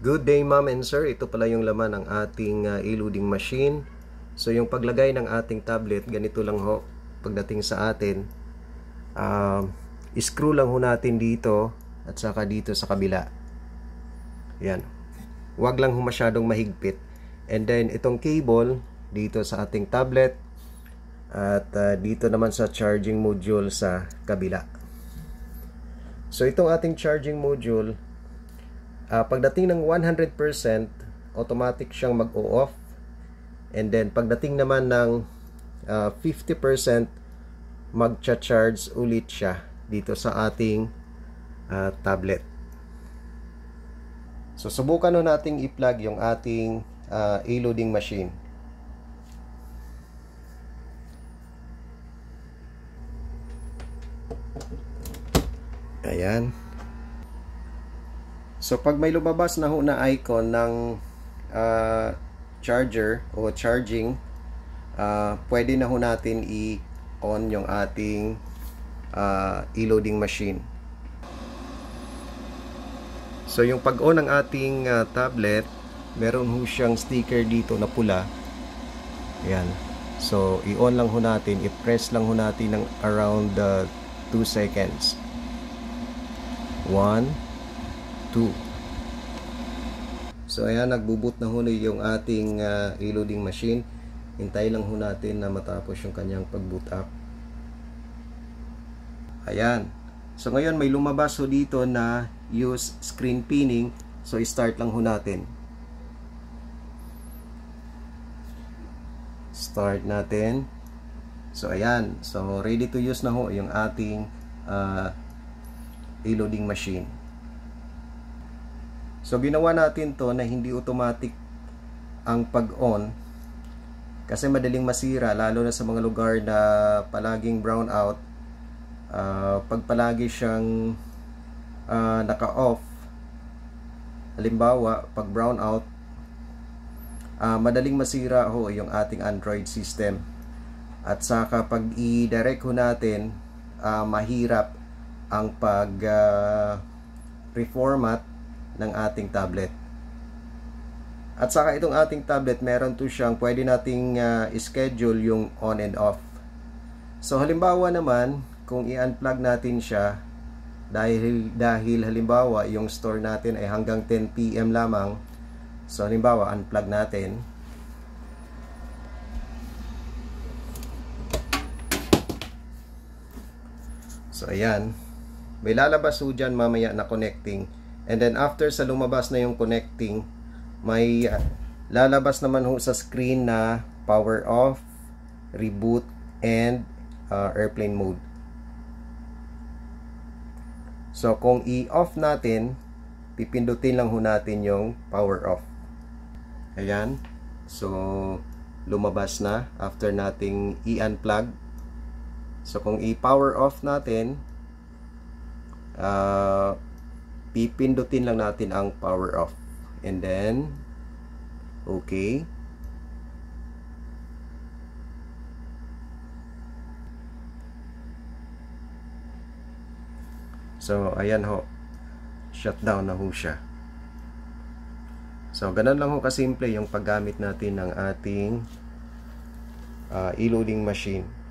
Good day ma'am and sir, ito pala yung laman ng ating e-loading machine. So yung paglagay ng ating tablet, ganito lang ho pagdating sa atin. Screw lang ho natin dito at saka dito sa kabila. Yan. Huwag lang ho masyadong mahigpit. And then itong cable dito sa ating tablet at dito naman sa charging module sa kabila. So itong ating charging module, pagdating ng 100%, automatic siyang mag-o-off. And then pagdating naman ng 50%, mag-charge ulit siya dito sa ating tablet. So subukan nun nating i-plug yung ating e-loading machine. Ayan. So pag may lumabas na ho na icon ng charger o charging, pwede na ho natin i-on yung ating e-loading machine. So yung pag-on ng ating tablet, meron ho siyang sticker dito na pula. Ayan. So i-on lang ho natin, i-press lang ho natin ng around 2 seconds. 1, 2. So ayan, nagbo-boot na ho yung ating e-loading machine. Hintay lang ho natin na matapos yung kanyang pag-boot up. Ayan. So ngayon may lumabas ho dito na use screen pinning. So i-start lang ho natin. Start natin. So ayan. So ready to use na ho yung ating e-loading machine. So ginawa natin to na hindi automatic ang pag-on kasi madaling masira, lalo na sa mga lugar na palaging brown out. Pag palagi siyang naka-off, halimbawa pag brown out, madaling masira ho yung ating Android system. At saka pag i-direct ho natin, mahirap ang pag-reformat ng ating tablet. At saka itong ating tablet, meron to siyang pwede nating schedule yung on and off. So halimbawa naman, kung i-unplug natin siya, dahil halimbawa yung store natin ay hanggang 10 PM lamang. So halimbawa, unplug natin. So ayan. May lalabas ho dyan mamaya na connecting. And then after sa lumabas na yung connecting, may lalabas naman ho sa screen na power off, reboot, and airplane mode. So kung i-off natin, pipindutin lang ho natin yung power off. Ayan. So lumabas na after nating i-unplug. So kung i-power off natin, pipindutin lang natin ang power off. And then okay. So ayan ho, shutdown na ho siya. So ganun lang ho kasimple yung paggamit natin ng ating e-loading machine.